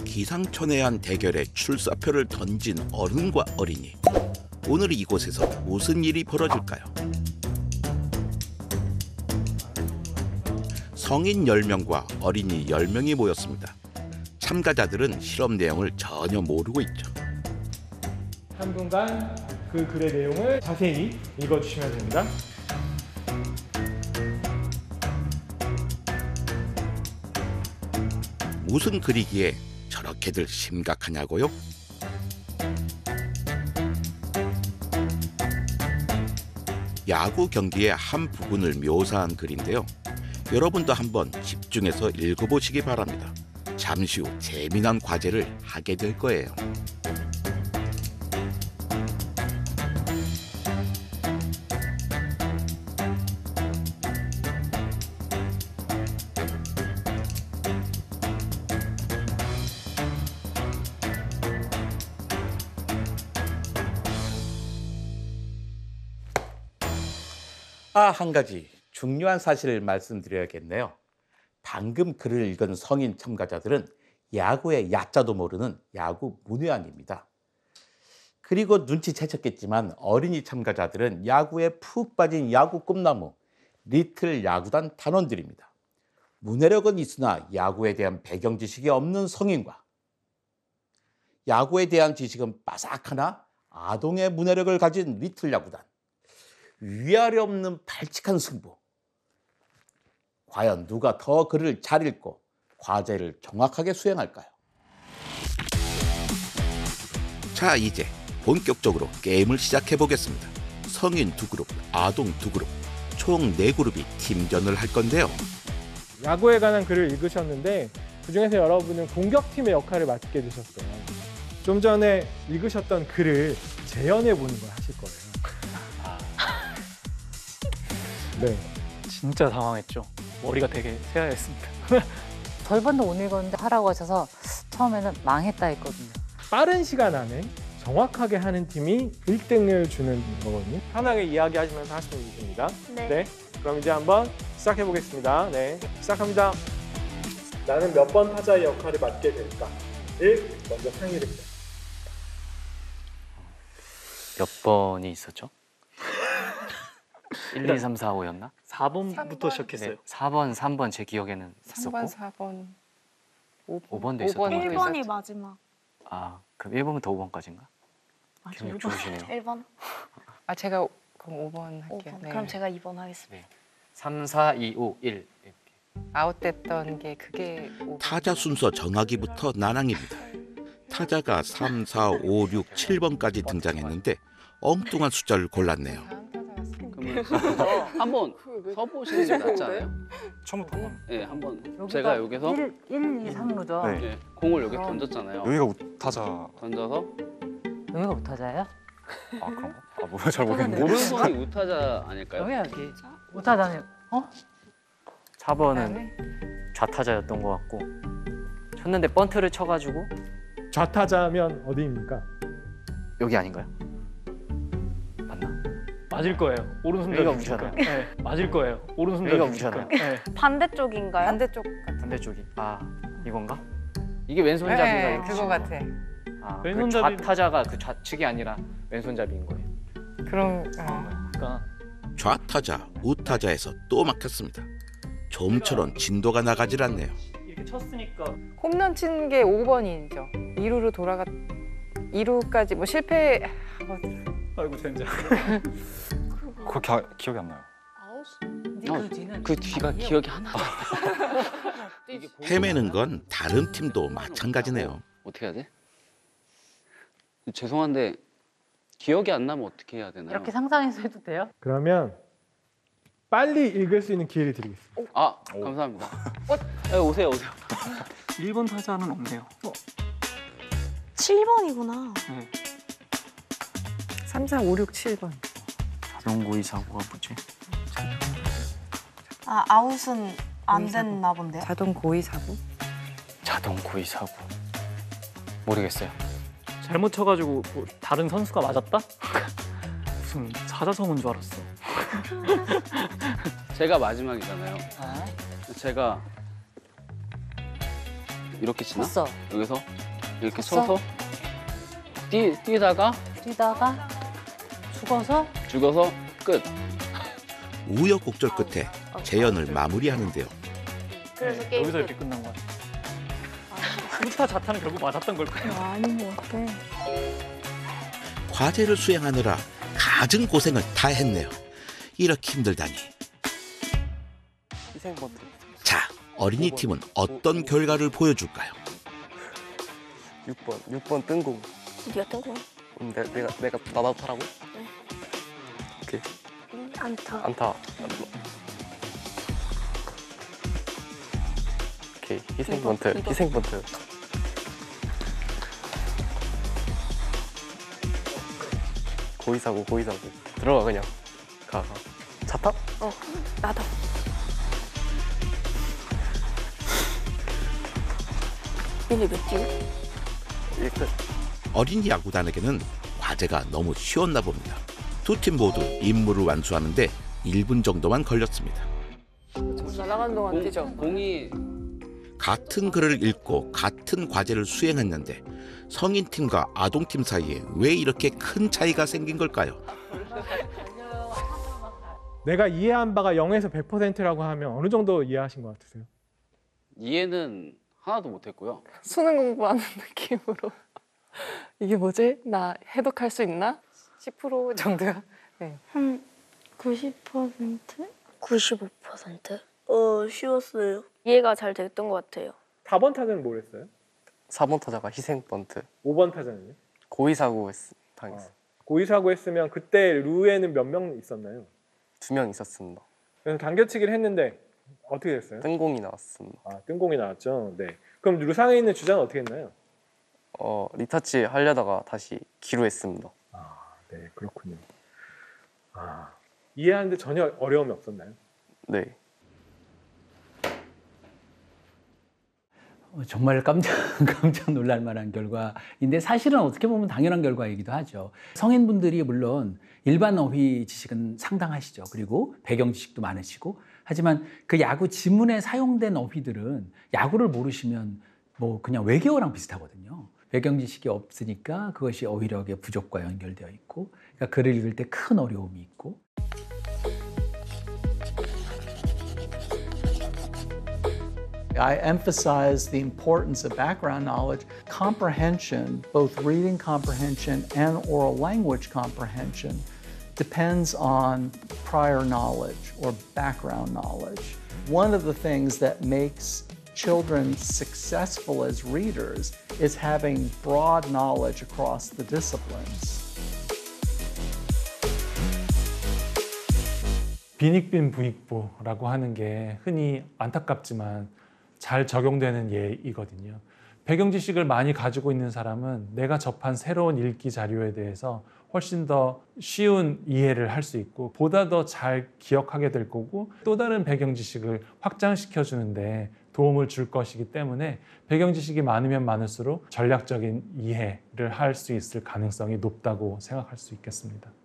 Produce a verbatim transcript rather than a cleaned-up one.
기상천외한 대결에 출사표를 던진 어른과 어린이. 오늘 이곳에서 무슨 일이 벌어질까요? 성인 열 명과 어린이 열 명이 모였습니다. 참가자들은 실험 내용을 전혀 모르고 있죠. 삼 분간 그 글의 내용을 자세히 읽어주시면 됩니다. 무슨 글이기에 저렇게들 심각하냐고요? 야구 경기의 한 부분을 묘사한 글인데요. 여러분도 한번 집중해서 읽어보시기 바랍니다. 잠시 후 재미난 과제를 하게 될 거예요. 아, 한 가지 중요한 사실을 말씀드려야겠네요. 방금 글을 읽은 성인 참가자들은 야구의 야자도 모르는 야구 문외한입니다. 그리고 눈치채셨겠지만 어린이 참가자들은 야구에 푹 빠진 야구 꿈나무, 리틀 야구단 단원들입니다. 문해력은 있으나 야구에 대한 배경 지식이 없는 성인과 야구에 대한 지식은 빠삭하나 아동의 문해력을 가진 리틀 야구단. 위아래 없는 발칙한 승부. 과연 누가 더 글을 잘 읽고 과제를 정확하게 수행할까요? 자, 이제 본격적으로 게임을 시작해 보겠습니다. 성인 두 그룹, 아동 두 그룹, 총 네 그룹이 팀전을 할 건데요. 야구에 관한 글을 읽으셨는데 그중에서 여러분은 공격팀의 역할을 맡게 되셨어요. 좀 전에 읽으셨던 글을 재현해 보는 걸 하실 거예요. 네. 진짜 당황했죠. 머리가 되게 새하였습니다. 저희 반도 못 읽었는데 하라고 하셔서 처음에는 망했다 했거든요. 빠른 시간 안에 정확하게 하는 팀이 일 등을 주는 거거든요. 편하게 이야기하시면서 하시면 됩니다. 네. 네. 그럼 이제 한번 시작해 보겠습니다. 네. 시작합니다. 나는 몇 번 타자의 역할을 맡게 될까? 일. 먼저 상의입니다. 몇 번이 있었죠? 일, 이, 삼, 사, 오였나? 사 번부터 삼 번. 시작했어요. 네, 사 번, 삼 번 제 기억에는 삼 번, 있었고 사 번, 오 번. 오 번도 있었던 것 일 같아요. 번이 마지막. 아, 그럼 일 번부터 오 번까지인가? 아, 기억력 일 번. 좋으시네요. 일 번. 아 제가 그럼 오 번 오 할게요. 번. 네. 그럼 제가 이 번 하겠습니다. 네. 삼, 사, 이, 오, 일 이렇게. 아웃됐던 게 그게 오 번. 타자 순서 정하기부터 난항입니다. 타자가 삼, 사, 오, 육, 칠 번까지 등장했는데 엉뚱한 숫자를 골랐네요. 그러면 한번 서보시는 게 낫지 않아요? 처음부터 한번. 네, 한번 제가 여기서 일, 일, 이, 삼루죠? 네. 네, 공을 여기 그럼. 던졌잖아요. 여기가 우타자. 던져서 여기가 우타자예요? 아 그런가? 아 뭐야 잘 모르겠는데. 오른손이 우타자 아닐까요? 여기 여기. 우타자는 어? 사 번은 좌타자였던 것 같고 쳤는데 번트를 쳐가지고 좌타자면 어디입니까? 여기 아닌가요? 맞나? 맞을 거예요. 오른손잡이 여기가 우타잖아요. 네, 맞을 거예요. 오른손잡이 여기가 우타잖아요. 네. 반대쪽인가요? 반대쪽 같은. 반대쪽이. 아, 이건가? 이게 왼손잡이가 네, 이렇게 그거 치는 같아. 거. 아, 왼손잡이- 그 좌타자가 그 좌측이 아니라 왼손잡이인 거예요. 그럼 어. 그러니까 좌타자, 우타자에서 또 막혔습니다. 좀처럼 진도가 나가질 않네요. 이렇게 쳤으니까 홈런 친 게 오 번이죠. 이 루로 돌아갔 이 루까지 뭐 실패. 아이고 젠장. 그거 기, 기억이 안 나요. 근데 그 뒤는 그 뒤가 기억이 하나도 안 헤매는 건 다른 팀도 마찬가지네요. 어떻게 해야 돼? 죄송한데 기억이 안 나면 어떻게 해야 되나요? 이렇게 상상해서 해도 돼요? 그러면 빨리 읽을 수 있는 기회를 드리겠습니다. 아, 감사합니다. 네, 오세요, 오세요. 일 번 타자는 없네요. 칠 번이구나. 삼, 사, 오, 육, 칠 번. 자동고의 사고가 뭐지? 아, 아웃은 안 고의 사고. 됐나 본데요? 자동 고의 사고. 자동고의 사고. 모르겠어요. 잘못 쳐가지고 뭐 다른 선수가 맞았다? 무슨 사자성어인 줄 알았어. 제가 마지막이잖아요. 제가 이렇게 치나? 쳤어. 여기서 이렇게 쳤어? 쳐서 뛰, 뛰다가 뛰다가 죽어서 죽어서 끝. 우여곡절 끝에 재연을 마무리하는데요. 그래서 게임 여기서 끝. 이렇게 끝난 거야. 후타 자타는 결국 맞았던 걸 거야. 아닌 것 같아. 과제를 수행하느라 갖은 고생을 다 했네요. 이렇게 힘들다니. 희생번트. 자, 어린이 팀은 어떤 결과를 보여줄까요? 육 번. 육 번 뜬공. 네가 뜬거? 음, 내, 내가 내가 나도 타라고? 네. 오케이. 안타. 안타. 오케이. 희생번트. 이번, 이번. 희생번트. 고의사고 고의사고. 들어가 그냥. 가 가. 차 타? 어, 나도. 얘네 몇 팀? 일 끝. 어린이 야구단에게는 과제가 너무 쉬웠나 봅니다. 두 팀 모두 임무를 완수하는데 일 분 정도만 걸렸습니다. 날아가는 동안 뛰죠. 공이 같은 글을 읽고 같은 과제를 수행했는데 성인팀과 아동팀 사이에 왜 이렇게 큰 차이가 생긴 걸까요? 내가 이해한 바가 영에서 백 퍼센트라고 하면 어느 정도 이해하신 것 같으세요? 이해는 하나도 못했고요. 수능 공부하는 느낌으로 이게 뭐지? 나 해독할 수 있나? 십 퍼센트 정도야. 네. 한 구십 퍼센트? 구십오 퍼센트? 어, 쉬웠어요. 이해가 잘 됐던 것 같아요. 사 번 타자는 뭘 했어요? 사 번 타자가 희생번트. 오 번 타자는요? 고의사고 했, 당했어요. 고의사고 했으면 그때 루에는 몇 명 있었나요? 두 명 있었습니다. 그래서 당겨치기를 했는데 어떻게 됐어요? 뜬공이 나왔습니다. 아, 뜬공이 나왔죠. 네. 그럼 루상에 있는 주자는 어떻게 했나요? 어, 리타치 하려다가 다시 기루했습니다. 아, 네, 그렇군요. 아, 이해하는데 전혀 어려움이 없었나요? 네. 어, 정말 깜짝, 깜짝 놀랄 만한 결과인데 사실은 어떻게 보면 당연한 결과이기도 하죠. 성인분들이 물론 일반 어휘 지식은 상당하시죠. 그리고 배경 지식도 많으시고 하지만 그 야구 지문에 사용된 어휘들은 야구를 모르시면 뭐 그냥 외계어랑 비슷하거든요. 배경 지식이 없으니까 그것이 어휘력의 부족과 연결되어 있고 그러니까 글을 읽을 때 큰 어려움이 있고 I emphasize the importance of background knowledge, comprehension, both reading comprehension and oral language comprehension, depends on prior knowledge or background knowledge. One of the things that makes children successful as readers is having broad knowledge across the disciplines. 빈익빈 부익부라고 하는 게 흔히 안타깝지만 잘 적용되는 예이거든요. 배경 지식을 많이 가지고 있는 사람은 내가 접한 새로운 읽기 자료에 대해서 훨씬 더 쉬운 이해를 할 수 있고 보다 더 잘 기억하게 될 거고 또 다른 배경 지식을 확장시켜 주는데 도움을 줄 것이기 때문에 배경 지식이 많으면 많을수록 전략적인 이해를 할 수 있을 가능성이 높다고 생각할 수 있겠습니다.